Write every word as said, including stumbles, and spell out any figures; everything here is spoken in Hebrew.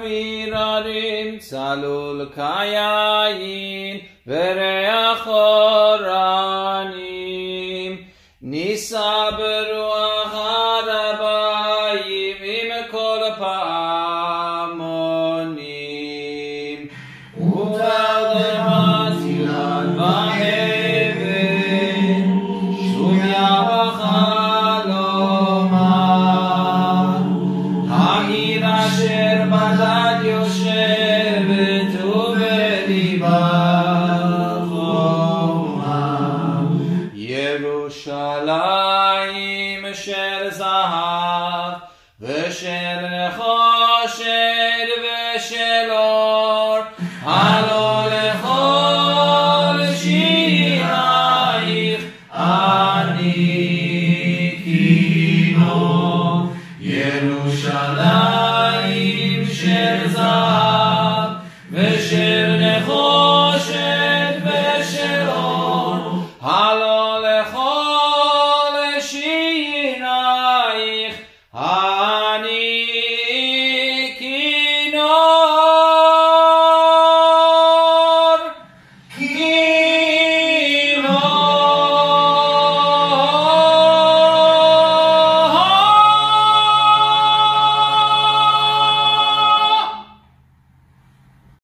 אוויררים צלול כיין וריח אורנים נישא ברוח הרבים עם כל פעמונים ותרדמת אילן ואבן שומיה בחלומה העיר אשר בדד יושבת ובליבה ירושלים של זהב ושל רחוב